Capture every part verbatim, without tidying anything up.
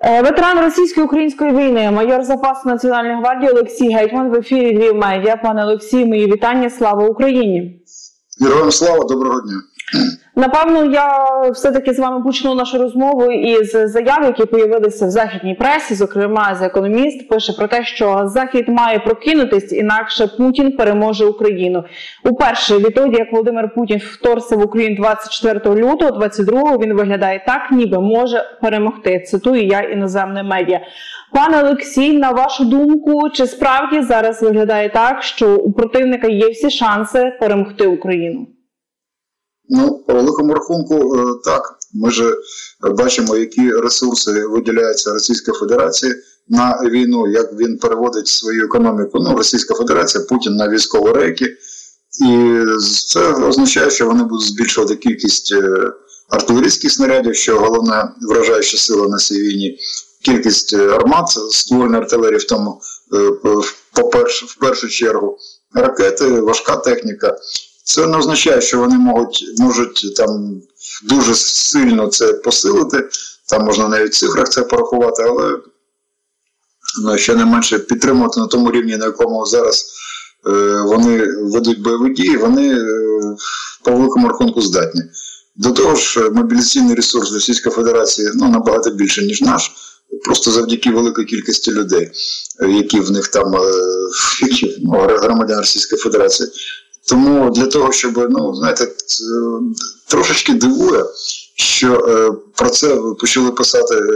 Ветеран російсько-української війни, майор запасу Національної гвардії Олексій Гетьман в ефірі Львів Медіа. Пане Олексію, мої вітання. Слава Україні! Героям слава, доброго дня! Напевно, я все-таки з вами почну нашу розмову із заяв, які появилися в західній пресі, зокрема, з «Економіст» пише про те, що Захід має прокинутись, інакше Путін переможе Україну. Уперше відтоді, як Володимир Путін вторгся в Україну двадцять четвертого лютого двадцять другого, він виглядає так, ніби може перемогти. Цитую я іноземне медіа. Пане Олексій, на вашу думку, чи справді зараз виглядає так, що у противника є всі шанси перемогти Україну? Ну, по великому рахунку, так. Ми ж бачимо, які ресурси виділяються Російській Федерації на війну, як він переводить свою економіку. Ну, Російська Федерація, Путін на військові рейки. І це означає, що вони будуть збільшувати кількість артилерійських снарядів, що головна вражаюча сила на цій війні. Кількість армат, ствольної артилерії в тому, по-перше, в першу чергу, ракети, важка техніка. Це не означає, що вони можуть, можуть там дуже сильно це посилити, там можна навіть в цифрах це порахувати, але ну, ще не менше підтримувати на тому рівні, на якому зараз е, вони ведуть бойові дії, вони е, по великому рахунку здатні. До того ж, мобілізаційний ресурс Російської Федерації ну, набагато більше, ніж наш, просто завдяки великій кількості людей, які в них там, е, ну, громадян Російської Федерації. Тому для того, щоб, ну, знаєте, трошечки дивує, що е, про це почали писати е,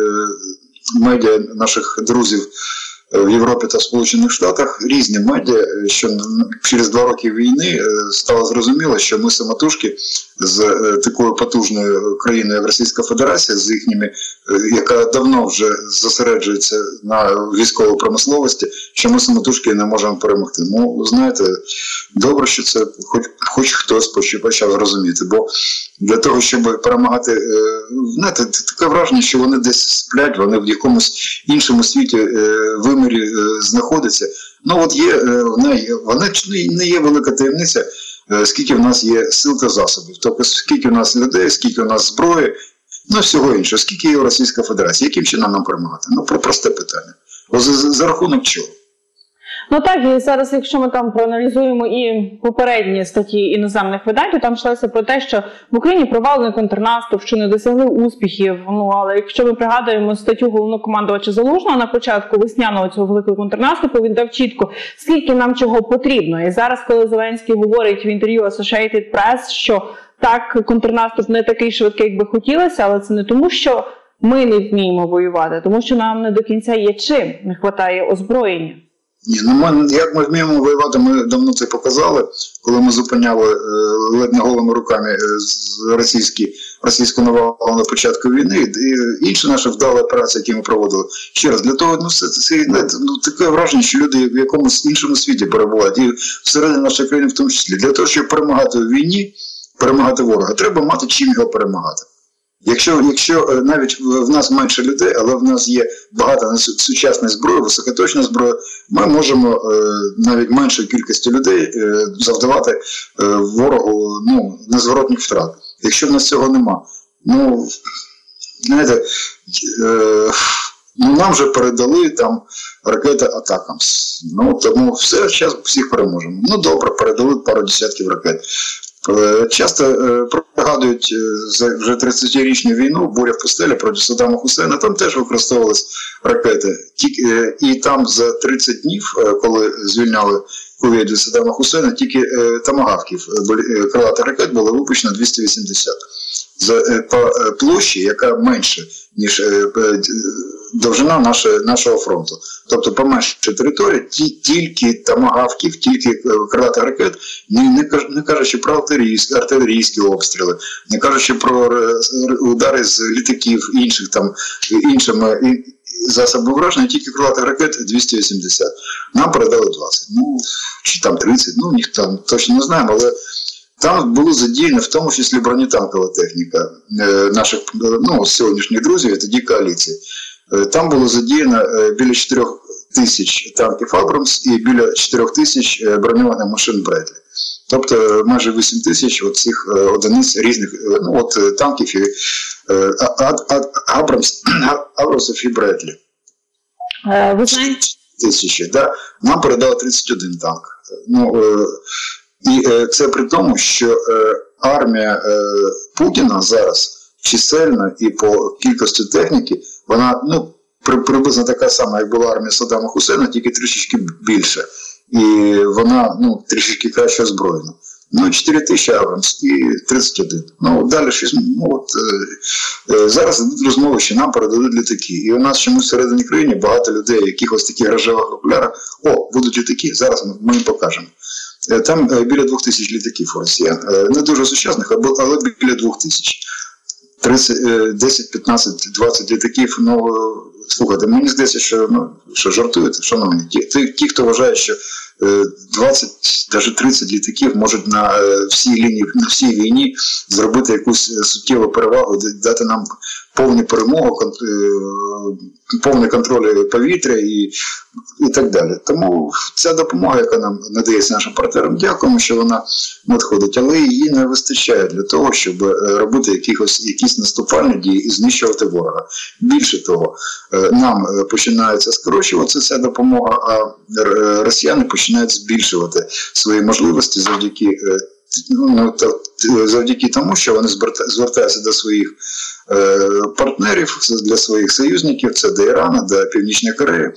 медіа наших друзів в Європі та Сполучених Штатах, різні медіа, що через два роки війни е, стало зрозуміло, що ми самотужки з е, такою потужною країною, як Російська Федерація, з їхніми, е, яка давно вже зосереджується на військовій промисловості, що ми самотужки не можемо перемогти. Ну, знаєте, добре, що це хоч, хоч хтось почав розуміти, бо для того, щоб перемагати, е, знаєте, таке враження, що вони десь сплять, вони в якомусь іншому світі е, вимірі е, знаходяться. Ну, от є, е, вона не є велика таємниця, скільки в нас є сил та засобів, тобто скільки в нас людей, скільки в нас зброї, ну всього іншого, скільки є Російська Федерація, яким чином нам перемагати? Ну, про просте питання. За, за, за рахунок чого? Ну так, і зараз, якщо ми там проаналізуємо і попередні статті іноземних видань, то там йшлося про те, що в Україні провалений контрнаступ, що не досягли успіхів. Ну, але якщо ми пригадуємо статтю головнокомандувача Залужного на початку весняного цього великого контрнаступу, він дав чітко, скільки нам чого потрібно. І зараз, коли Зеленський говорить в інтерв'ю Associated Press, що так, контрнаступ не такий швидкий, як би хотілося, але це не тому, що ми не вміємо воювати, тому що нам не до кінця є чим, не вистачає озброєння. Ні, ну ми, як ми вміємо воювати, ми давно це показали, коли ми зупиняли е, ледь не голими руками е, російські, російську навалу на початку війни, і інші наші вдалі операції, які ми проводили. Ще раз, для того, ну, це, це ну, таке враження, що люди в якомусь іншому світі перебувають, і всередині нашої країни в тому числі. Для того, щоб перемагати у війні, перемагати ворога, треба мати чим його перемагати. Якщо, якщо навіть в нас менше людей, але в нас є багато сучасної зброї, високоточної зброї, ми можемо навіть меншою кількістю людей завдавати ворогу ну, незворотних втрат. Якщо в нас цього нема, ну, знаєте, ну, нам вже передали там ракети Атакамс. Ну, тому все, зараз всіх переможемо. Ну, добре, передали пару десятків ракет. Часто пригадують вже тридцятирічну війну, буря в пустелі проти Саддама Хусейна, там теж використовувалися ракети. І там за тридцять днів, коли звільняли Кувейт від Саддама Хусейна, тільки томагавків, крилатих ракет було випущено двісті вісімдесят. По площі, яка менше, ніж довжина нашого фронту. Тобто по меншій території тільки томагавків, тільки крилатих ракет, не, не кажучи про артилерійські, артилерійські обстріли, не кажучи про удари з літаків інших там, іншими засобами враження, тільки крилатих ракет двісті вісімдесят. Нам передали двадцять. Ну, чи там тридцять, ну, ніхто точно не знаємо, але там було задіяно в тому числі бронетанкова техніка наших, ну, сьогоднішніх друзів, і тоді коаліції. Там було задіяно біля чотирьох тисяч танків Абрамс і біля чотирьох тисяч броньованих машин Бредлі. Тобто майже вісім тисяч цих одиниць різних ну, от, танків і Абрамс, Абрамсів і Бредлі. Ви знаєте? Тисячі, да? Нам передали тридцять один танк. Ну, і це при тому, що армія Путіна зараз чисельно і по кількості техніки, вона ну, приблизно така сама, як була армія Саддама Хусейна, тільки трішечки більше. І вона ну, трішечки краще озброєна. Ну, чотири тисячі Абрамс і тридцять один. Ну, далі щось, ну, от, е, е, зараз йдуть розмови, що нам передадуть літаки. І у нас чомусь всередині країни багато людей, якихось таких рожевих окулярах. О, будуть літаки, зараз ми, ми їм покажемо. Е, там е, біля двох тисяч літаків у росіян. Е, не дуже сучасних, але біля двох тисяч. десять, п'ятнадцять, двадцять літаків, ну, слухайте, мені здається, що, ну, що жартуєте, шановні. Ті, ті, хто вважає, що двадцять, навіть тридцять літаків можуть на всій лінії, на всій війні зробити якусь суттєву перевагу, дати нам повну перемогу, повний контроль повітря і, і так далі. Тому ця допомога, яка нам надається нашим партнерам, дякуємо, що вона надходить, але її не вистачає для того, щоб робити якихось, якісь наступальні дії і знищувати ворога. Більше того, нам починається скорочуватися ця допомога, а росіяни починають збільшувати свої можливості завдяки, ну, завдяки тому, що вони звертаються до своїх партнерів, для своїх союзників, це до Ірану, до Північної Кореї.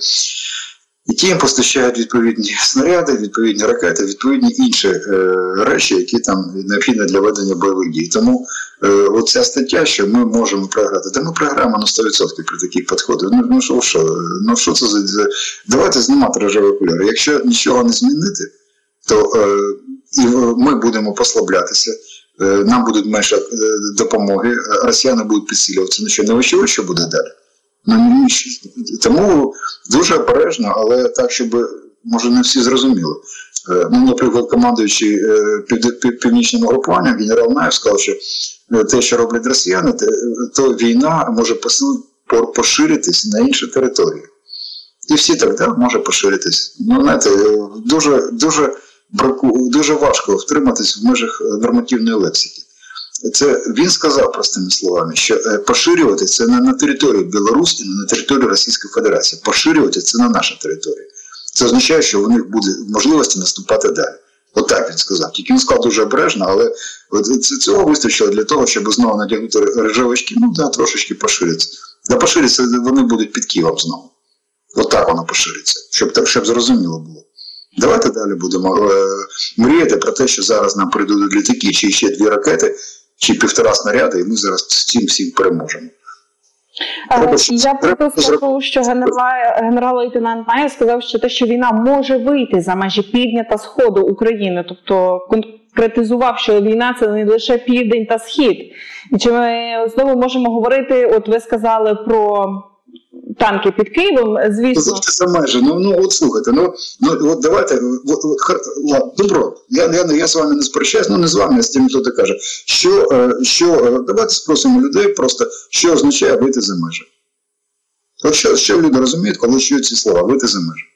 І ті їм постачають відповідні снаряди, відповідні ракети, відповідні інші е, речі, які там необхідні для ведення бойових дій. Тому е, оця стаття, що ми можемо програти, та ми програємо на сто відсотків при таких підходах. Ну, ну, що, що, ну що це за... Давайте знімати рожеві окуляри. Якщо нічого не змінити, то е, і ми будемо послаблятися, е, нам будуть менше е, допомоги, росіяни будуть підсилюватися. Ну що, не очевидно, що буде далі? Ну, тому дуже обережно, але так, щоб, може, не всі зрозуміли. Ну, наприклад, командуючий північним угрупуванням генерал Наєв сказав, що те, що роблять росіяни, то війна може поширитись на інші території. І всі так, да, може поширитись. Ну, знаєте, дуже, дуже, браку, дуже важко втриматись в межах нормативної лексики. Це він сказав простими словами, що поширювати це не на території Білорусі, не на території Російської Федерації. Поширювати це на нашу територію. Це означає, що у них буде можливості наступати далі. Отак він сказав. Тільки він сказав дуже обережно, але цього вистачило для того, щоб знову надягнути рожевички, ну да, трошечки пошириться. Да пошириться вони будуть під Києвом знову. Отак воно пошириться, щоб так, щоб зрозуміло було. Давайте далі будемо е, мріяти про те, що зараз нам прийдуть літаки, чи ще дві ракети, чи півтора снаряди, і ми зараз з цим всім переможемо. Треба, я просто скажу, що генерал-лейтенант Наєв сказав, що те, що війна може вийти за межі півдня та сходу України, тобто конкретизував, що війна – це не лише південь та схід. І чи ми знову можемо говорити, от ви сказали про танки під Києвом, звісно. Це за межі. Ну, ну от слухайте, ну, ну от давайте, от, от, добро, я, я, я з вами не сперечаюсь, ну не з вами, а з тим, хто так каже. Що, що, давайте спросимо людей просто, що означає вийти за межі. От що, що люди розуміють, коли чують ці слова, вийти за межі?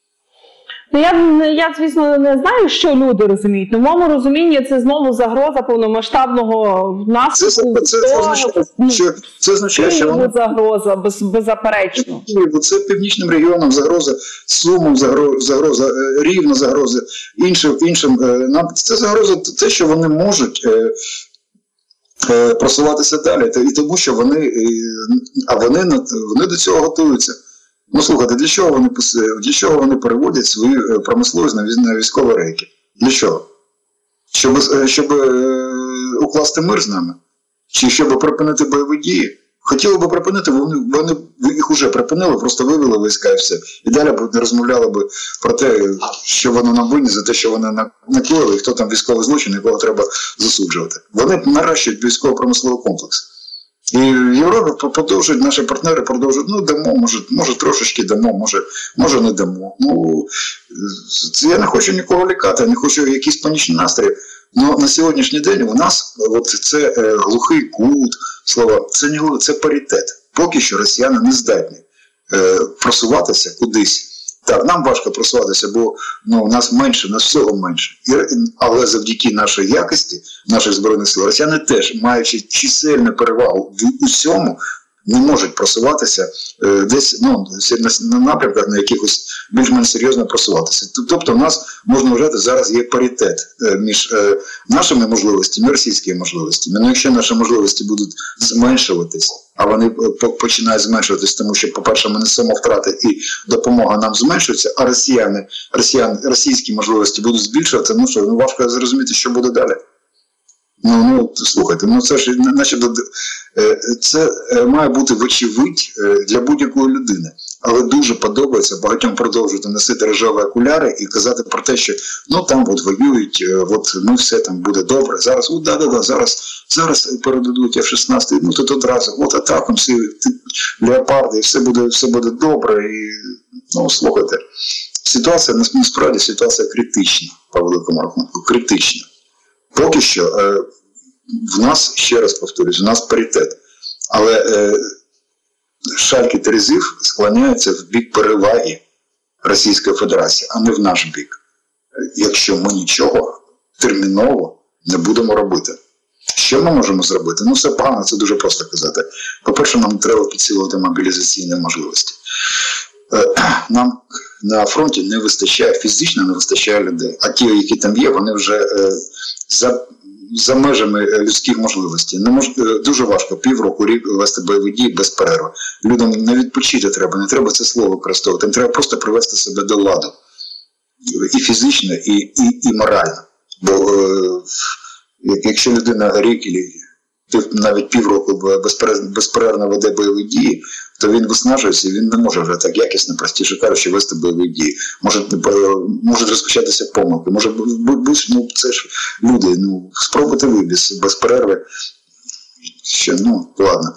Ну, я, я, звісно, не знаю, що люди розуміють. Но в моєму розумінні це знову загроза повномасштабного наступу. Це, це, це, означає, що, це означає, що вона... загроза, без, беззаперечно. Це північним регіонам загроза, Сумам загроза, загроза Рівно загроза, іншим, іншим. Нам це загроза те, що вони можуть просуватися далі, і тому, що вони, а вони, вони до цього готуються. Ну, слухайте, для чого вони, для чого вони переводять свою промисловість на військові рейки? Для чого? Щоб, щоб укласти мир з нами? Чи щоб припинити бойові дії? Хотіли б припинити, вони, вони їх вже припинили, просто вивели війська і все. І далі б не розмовляли б про те, що вони нам винні за те, що вони накоїли, і хто там військовий злочин, якого треба засуджувати. Вони наращують військово-промисловий комплекс. І в Європі продовжують, наші партнери продовжують, ну дамо, може, може трошечки дамо, може, може не дамо. Ну, я не хочу нікого лякати, я не хочу якісь панічні настрої. Але на сьогоднішній день у нас от це е, глухий кут, слова, це не це паритет. Поки що росіяни не здатні е, просуватися кудись Так, нам важко просуватися, бо ну, у нас менше, у нас всього менше. І, але завдяки нашій якості, наших Збройних сил, росіяни теж, маючи чисельну перевагу в усьому, не можуть просуватися е, десь ну, на, на напрямках, на якихось більш-менш серйозно просуватися. Тобто у нас, можна вважати, зараз є паритет е, між е, нашими можливостями і російськими можливостями. Ну, якщо наші можливості будуть зменшуватись, а вони починають зменшуватись, тому що, по-перше, ми несемо втрати і допомога нам зменшується, а росіяни, росіяни російські можливості будуть збільшуватися, ну що, ну, важко зрозуміти, що буде далі. Ну, ну, слухайте, ну це ж наче це має бути вочевидь для будь-якої людини. Але дуже подобається багатьом продовжувати носити рожеві окуляри і казати про те, що ну там от воюють, от ну все там буде добре. Зараз, от да-да-да, зараз, зараз передадуть еф шістнадцять, ну тут одразу, от атаком всі леопарди, і все буде, все буде добре. І, ну, слухайте, ситуація, насправді ситуація критична, по великому рахунку, критична. Поки що е, в нас, ще раз повторюсь, у нас паритет. Але е, шальки терезів склоняються в бік переваги Російської Федерації, а не в наш бік. Якщо ми нічого терміново не будемо робити. Що ми можемо зробити? Ну, все погано, це дуже просто казати. По-перше, нам треба підсилувати мобілізаційні можливості. Е, нам на фронті не вистачає, фізично не вистачає людей. А ті, які там є, вони вже е, за, за межами людських можливостей. Не мож, дуже важко півроку, рік вести бойові дії без перерви. Людям не відпочити треба, не треба це слово використовувати. Їм треба просто привести себе до ладу. І фізично, і, і, і морально. Бо е, якщо людина рік, навіть півроку безперервно веде бойові дії, то він виснажується і він не може вже так якісно, простіше кажучи, вести бойові дії. Може, можуть розпочатися помилки. Може, ну, це ж люди, ну, спробуйте ви без, без перерви. Ще, ну, ладно.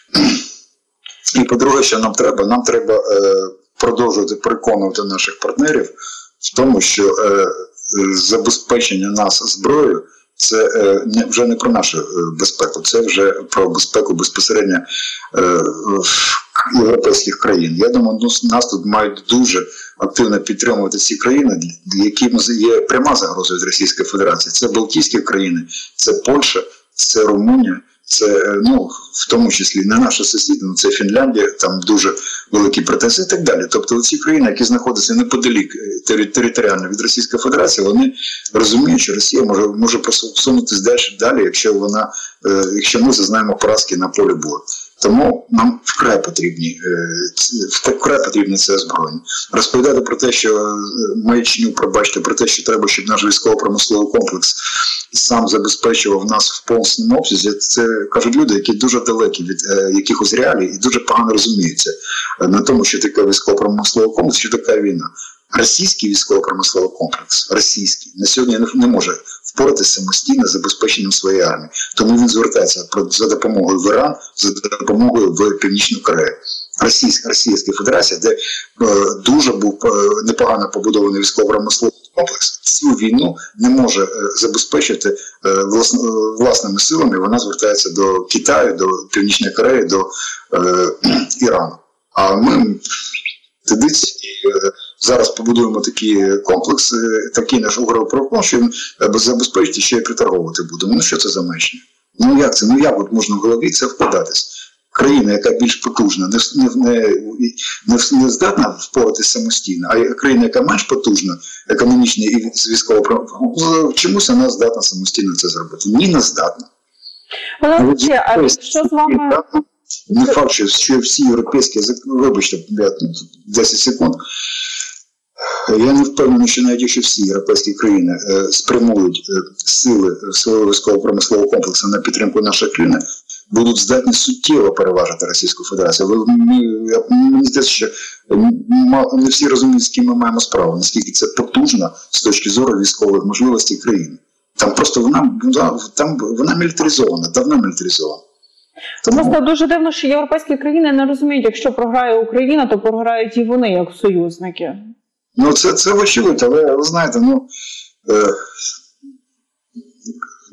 І по-друге, що нам треба? Нам треба е, продовжувати переконувати наших партнерів в тому, що е, забезпечення нас зброєю це е, не, вже не про нашу е, безпеку, це вже про безпеку безпосередньо е, європейських країн. Я думаю, ну, нас тут мають дуже активно підтримувати ці країни, яким є пряма загроза від Російської Федерації. Це Балтійські країни, це Польща, це Румунія, це, ну, в тому числі не наші сусіди, ну, це Фінляндія, там дуже великі претензії і так далі. Тобто ці країни, які знаходяться неподалік територіально від Російської Федерації, вони розуміють, що Росія може, може просунутися далі, далі, якщо вона, якщо ми зазнаємо поразки на полі бою. Тому нам вкрай потрібні, вкрай потрібне це озброєння. Розповідати про те, що маячню, пробачте, про те, що треба, щоб наш військово-промисловий комплекс сам забезпечував нас в повному обсязі, це кажуть люди, які дуже далекі від е, якихось реалій і дуже погано розуміються на тому, що таке військово-промисловий комплекс, що така війна. Російський військово-промисловий комплекс, російський, на сьогодні не, не може впоратися самостійно з забезпеченням своєї армії. Тому він звертається за допомогою в Іран, за допомогою в Північну Корею. Російська, Російська Федерація, де е, дуже був е, непогано побудований військово-промисловий комплекс, цю війну не може е, забезпечити е, влас, е, власними силами, вона звертається до Китаю, до Північної Кореї, до е, Ірану. А ми тидиць і е, зараз побудуємо такі комплекси, такий наш угропрокон, що він забезпечить, ще й приторговувати будемо. Ну що це за мечня? Ну як це? Ну як от можна в голові це вкладатись? Країна, яка більш потужна, не, не, не, не здатна впоратися самостійно, а країна, яка менш потужна, економічно і з військово, чомусь вона здатна самостійно це зробити. Ні, не здатна. Але ще, а що з вами... Не факт, що, що всі європейські, вибачте, десять секунд, я не впевнений, що навіть якщо всі європейські країни е, спрямують е, сили свого військово-промислового комплексу на підтримку нашої країни, будуть здатні суттєво переважити Російську Федерацію. Ви, мені здається, що не всі розуміють, з ким ми маємо справу, наскільки це потужно з точки зору військових можливостей країни. Там просто вона, там вона мілітаризована, давно мілітаризована. Тому... Просто дуже дивно, що європейські країни не розуміють, якщо програє Україна, то програють і вони, як союзники. Ну, це, це вочевидь, але ви знаєте, ну, е,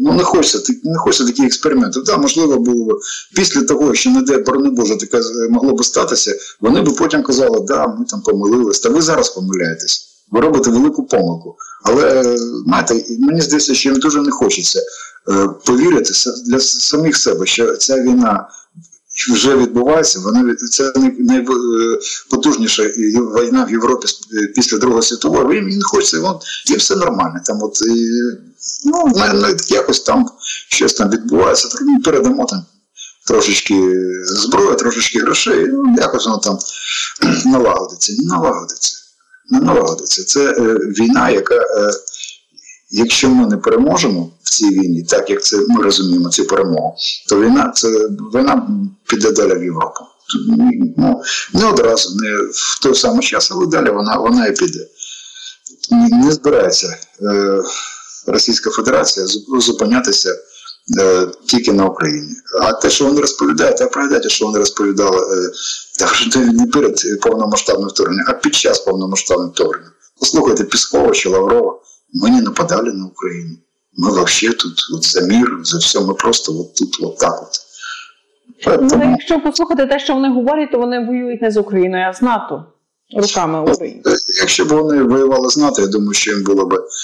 Ну, не хочеться, не хочеться таких експериментів. Да, можливо, було б після того, якщо, не де, борони Боже, таке могло б статися, вони б потім казали, да, ми там помилились. Та ви зараз помиляєтесь. Ви робите велику помилку. Але, знаєте, мені здається, що їм дуже не хочеться е, повірити для самих себе, що ця війна вже відбувається, вона, це найпотужніша війна в Європі після Другої світової, їм не хочеться, вон, їм все нормально. Там от, і, ну, якось там щось там відбувається, то ми передамо там трошечки зброї, трошечки грошей, ну, якось воно там налагодиться, не налагодиться. Не налагодиться. Це е, війна, яка, е, якщо ми не переможемо в цій війні, так як це ми розуміємо цю перемогу, то війна, це, війна піде далі в Європу. Ну, не одразу, не в той самий час, але далі вона, вона і піде. Не збирається е, Російська Федерація зупинятися е, тільки на Україні. А те, що вони розповідають, а пригадайте, що вони розповідали е, та вже не перед повномасштабним вторгненням, а під час повномасштабного вторгнення. Послухайте, Піскова чи Лаврова, ми не нападали на Україну. Ми взагалі тут от, за мир, за все, ми просто от тут от так от. Ну, якщо послухати те, що вони говорять, то вони воюють не з Україною, а з НАТО руками України. Якщо б вони воювали з НАТО, я думаю, що їм було б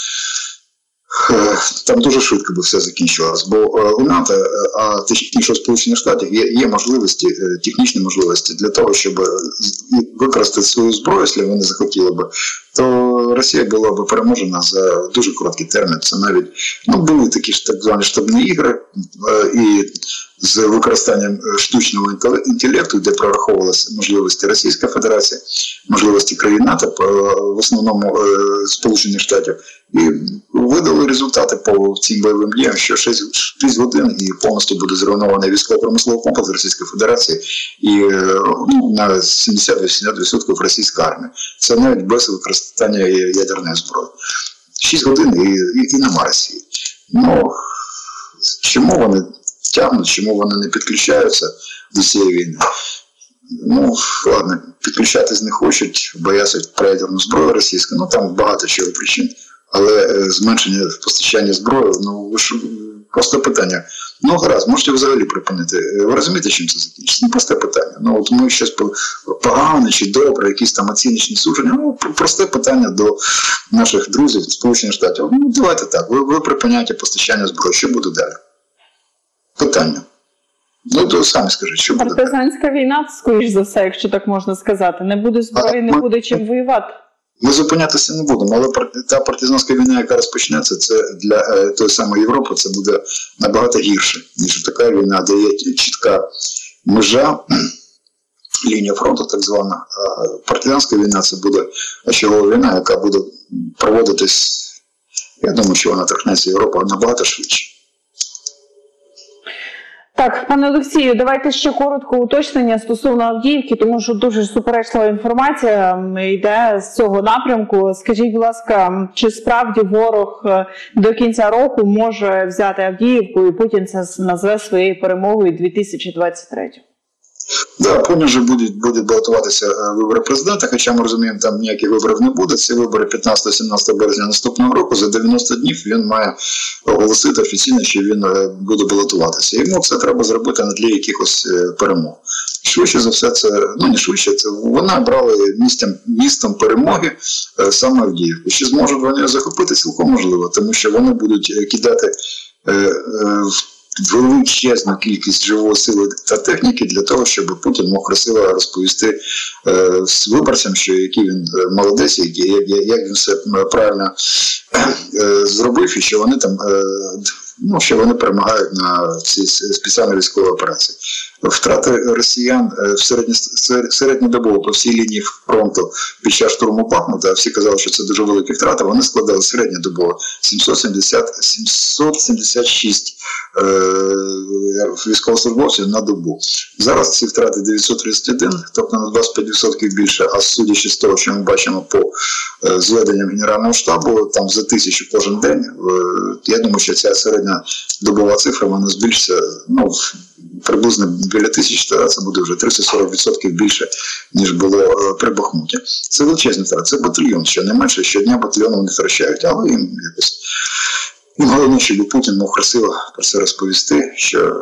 там дуже швидко би все закінчилось, бо у НАТО, а точніше у Сполучених Штатів, є, є можливості, технічні можливості для того, щоб використати свою зброю, якщо вони захотіли б, то Росія була б переможена за дуже короткий термін. Це навіть, ну, були такі ж так звані штабні ігри, і з використанням штучного інтелекту, де прораховувалися можливості Російської Федерації, можливості країн НАТО, в основному Сполучених Штатів, і видали результати по цим бойовим діям, що шість годин і повністю буде зруйнований військово-промисловий комплекс Російської Федерації і ну, на сімдесят-вісімдесят відсотків російська армія. Це навіть без використання ядерної зброї. шість годин і, і, і нема Росії. Ну, чому вони тягнуть, чому вони не підключаються до цієї війни? Ну, ладно, підключатись не хочуть, бояться про ядерну зброю російську, ну там багато чого причин. Але е, зменшення постачання зброї, ну, ви ж, просто питання. Ну, гаразд, можете взагалі припинити. Ви розумієте, чим це закінчиться? Ну, просте питання. Ну, от ми щось погане чи добре, якісь там оціночні судження. Ну, просте питання до наших друзів Сполучених Штатів. Ну, давайте так, ви, ви припиняєте постачання зброї, що буде далі? Питання. Ну, то самі скажіть, що буде далі? Партизанська війна, скоріш за все, якщо так можна сказати. Не буде зброї, не буде чим воювати. Ми зупинятися не будемо, але та партизанська війна, яка розпочнеться, це для е, тої самої Європи, це буде набагато гірше, ніж така війна, де є чітка межа, лінія фронту так звана. А партизанська війна – це буде очагова війна, яка буде проводитись, я думаю, що вона торкнеться Європи набагато швидше. Так, пане Олексію, давайте ще коротко уточнення стосовно Авдіївки, тому що дуже суперечлива інформація йде з цього напрямку. Скажіть, будь ласка, чи справді ворог до кінця року може взяти Авдіївку і Путін це назве своєю перемогою дві тисячі двадцять третього? Да, потім вже будуть, будуть балотуватися вибори президента, хоча ми розуміємо, там ніяких виборів не буде. Ці вибори п'ятнадцятого-сімнадцятого березня наступного року, за дев'яносто днів він має оголосити офіційно, що він буде балотуватися. Йому це треба зробити на тлі якихось перемог. Швидше за все, це, ну не швидше, це вони брали містом, містом перемоги саме Авдіївку. Чи зможуть вони захопити, цілком можливо, тому що вони будуть кидати е, е, величезну кількість живої сили та техніки для того, щоб Путін мог красиво розповісти е, з виборцям, що який він молодець, як, як, як він все правильно е, зробив, і що вони там е, ну, що вони перемагають на цій спеціальній військовій операції. Втрати росіян в середньодобово по всій лінії фронту під час штурму Бахмута, всі казали, що це дуже великі втрати, вони складали середньодобово сімсот сімдесят шість е, військовослужбовців на добу. Зараз ці втрати дев'ятсот тридцять один, тобто на двадцять п'ять відсотків більше, а судячи з того, що ми бачимо по е, зведенням Генерального штабу, там за тисячу кожен день, е, я думаю, що ця середня добова цифра, вона збільшиться, ну, приблизно біля тисячі, тоді це буде вже тридцять сорок відсотків більше, ніж було е, при Бахмуті. Це величезний втрат, це батальйон, що не менше, щодня батальйони вони втрачають, але їм якось І головне, щоб Путін мог красиво про це розповісти, що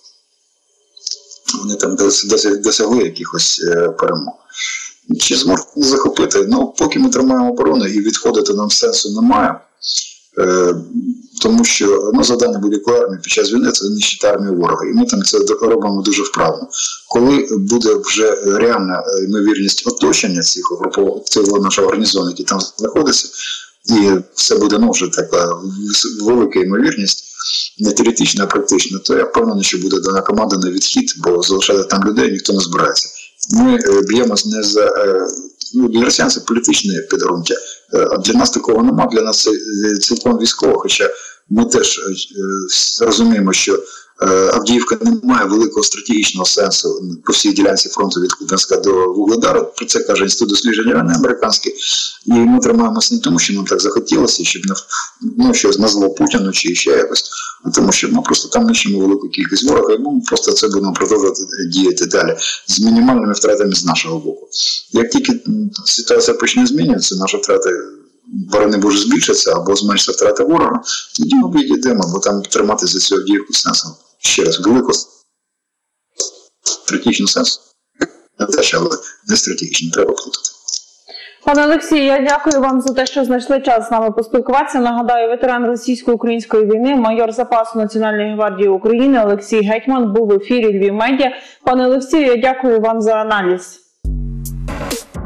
вони там досягли якихось перемог. Чи зможуть захопити? Ну, поки ми тримаємо оборону і відходити нам сенсу немає. Е, тому що, ну, завдання будь-якої армії під час війни – це знищити армію ворога. І ми там це робимо дуже вправно. Коли буде вже реальна ймовірність оточення цих, цього нашого гарнізону, який там знаходиться, і все буде, ну, вже така велика ймовірність, не теоретична, а практична, то я впевнений, що буде дана команда на відхід, бо залишати там людей ніхто не збирається. Ми б'ємось не за... Ну, для росіян це політичне підґрунтя. А для нас такого нема, для нас це цілком військово, хоча ми теж розуміємо, що Авдіївка не має великого стратегічного сенсу по всій ділянці фронту від Куп'янська до Вугледара. Про це каже Інститут досліджень війни американський. І ми тримаємося не тому, що нам так захотілося, щоб не, ну, щось назвав Путіну чи ще якось, а тому що ми просто там нищимо велику кількість ворога, і ми просто це будемо продовжувати діяти далі з мінімальними втратами з нашого боку. Як тільки ситуація почне змінюватися, наші втрати, борони Боже, збільшаться або зменшаться втрати ворога, тоді ми відійдемо, бо там тримати за цю Авдіївку сенсом. Ще раз, велико стратегічний сенс. Але не стратегічно, треба плутати. Пане Олексію, я дякую вам за те, що знайшли час з нами поспілкуватися. Нагадаю, ветеран російсько-української війни, майор запасу Національної гвардії України Олексій Гетьман був в ефірі Львів Медіа. Пане Олексію, я дякую вам за аналіз.